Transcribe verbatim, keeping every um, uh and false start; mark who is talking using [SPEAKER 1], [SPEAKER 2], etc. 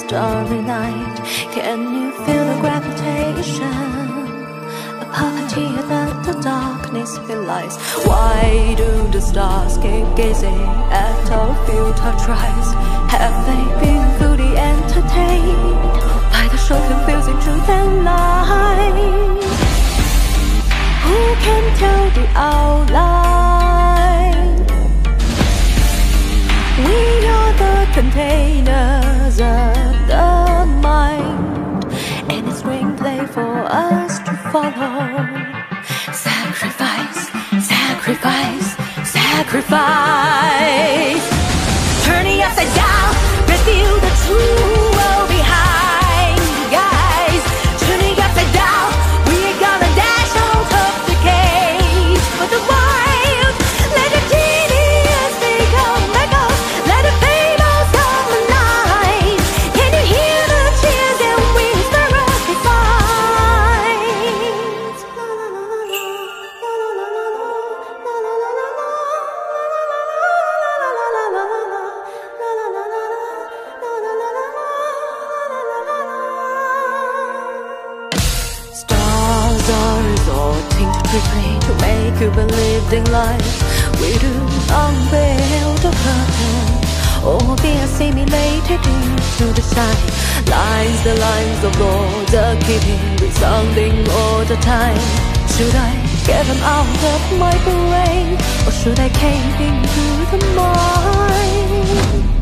[SPEAKER 1] starry night. Can you feel the gravitation? A puppeteer that the darkness belies. Why do the stars keep gazing at our futile tries? Have they been fully entertained by the show confusing truth and lie? Who can tell the outline? We are the containers of the mind, and it's screenplay for us to follow. Sacrifice, sacrifice, sacrifice. Turning upside down, reveal the true world behind. Guys, turning upside down, we're gonna dash out of the cage. For the wild, let the genius become echoes. Let the fables come alive. Can you hear the cheers and whisper of defiance? Stars are resorting to trickery to make you believe in lies. We do unveil the curtain, or be assimilated into the shine. Lines, the lines of lords are keeping resounding all the time. Should I get them out of my brain, or should I cave into the mind?